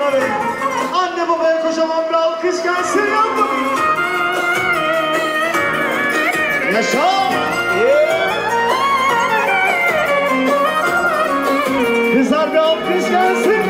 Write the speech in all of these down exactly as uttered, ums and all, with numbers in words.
Tuna Bey. Anne babaya kocaman bir alkış gelsin yandım. Yaşa! Yeah. Kızlar bir alkış gelsin.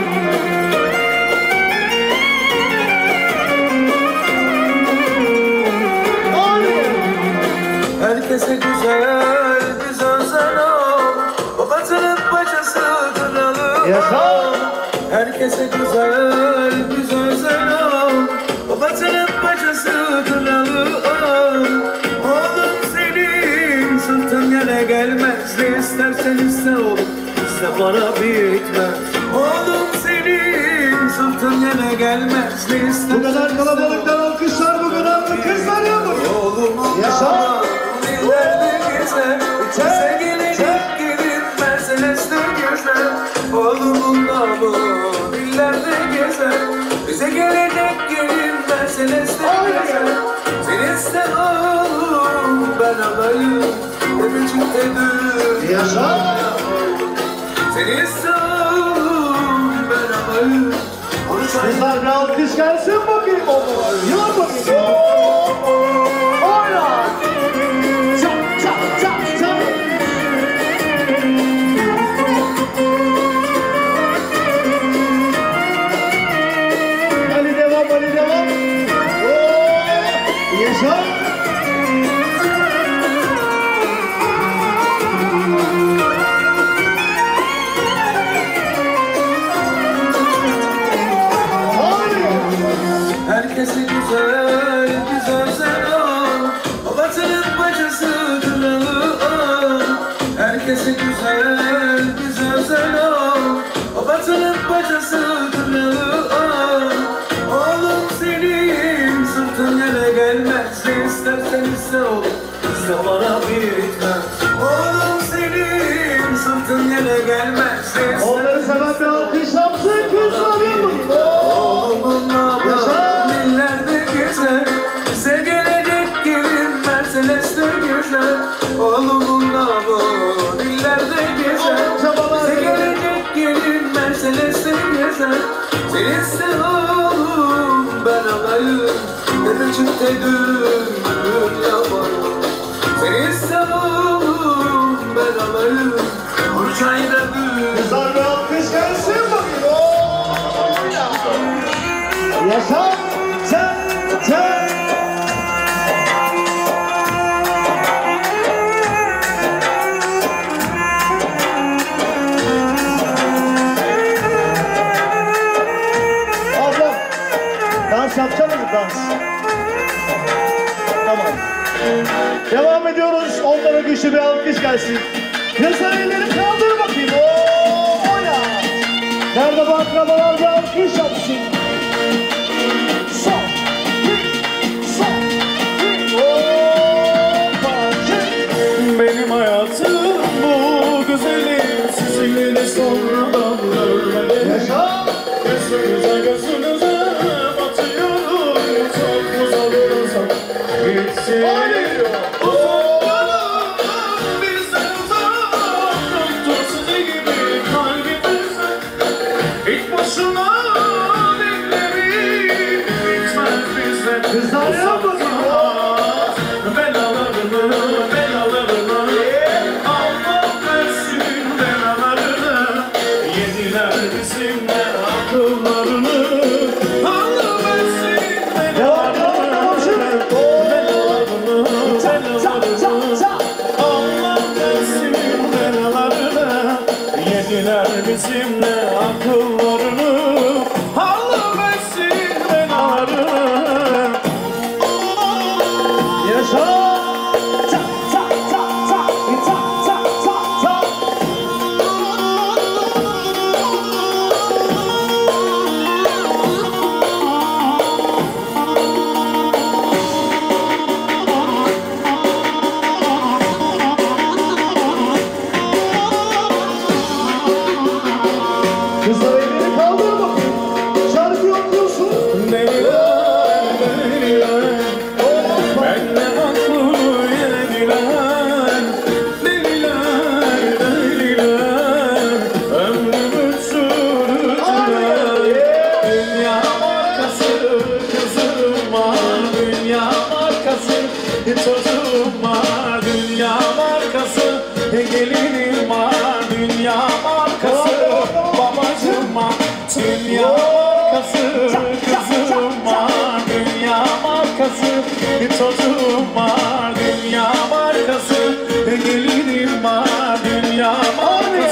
Herkese güzel bir sözen ol, babasının bacası kralı. Yaşa! Herkese güzel bir sözen ol, babasının bacası kralı. Oğlum senin sırtın yere gelmez, ne istersen iste oğlum, iste bana bitmez. Oğlum senin sırtın yere gelmez, ne istersen. Bu kadar kalabalıktan alkışlar, bu kadar mı kızlar yandım? Oğlum yaşa! Dillerde gezer, içerse gelecek gelin Mercedes'te gezer. Oğlumun namı dillerde gezer, bize gelecek gelin Mercedes'te gezer. Sen iste oğlum ben alayım, öpücüktedir Yaşa! Sen iste oğlum ben alayım. Kızlar bir alkış gelsin bakayım onlara. Yar bakayım. Oyna! Çap çap çap çap. Hadi devam, hadi devam. Oo! Yaşa! Herkese güzel bir sözen ol, babasının bacası kralı ol. Herkese güzel bir sözen ol, babasının bacası kralı ol. Oğlum senin sırtın yere gelmez, ne istersen iste oğlum, iste bana bitmez. Oğlum senin sırtın yere gelmez, ne istersen. Onları seven bir alkış yapsın kızlar yandım. Oğlumun namı dillerde gezer, bize gelecek gelin Mercedes'te gezer. Oğlumun namı dillerde gezer, bize gelecek gelin Mercedes'te gezer. Sen iste oğlum ben alayım, öpücüktedir dünya bana. Sen iste oğlum ben alayım, Burçay'da bir. Kızlar bir alkış gelsin bakayım. Yaşa! Sen! Sen! Ablam! Dans yapacak mısın dans? Tamam. Devam ediyoruz. Onlara güçlü bir alkış gelsin. Kızlar elleri kaldır bakayım. Oo, ya. Nerede bu akrabalar bir alkış yapsın? Sol, bir, sol, bir. Hoppa, çık. Benim hayatım bu güzelim, sizinle sonradan ölmedi. Yaşa! Gözünüze gözünüze batıyorum, çok uzaklarsa gitsin. Uzaklarım bizden uzak, doktor sizi gibi kalbimizde. İlk başına gelinim var, dünya markası. Babacım var, dünya markası. Kızım var, dünya markası. Çocuğum var, dünya markası. Gelinim var, dünya markası.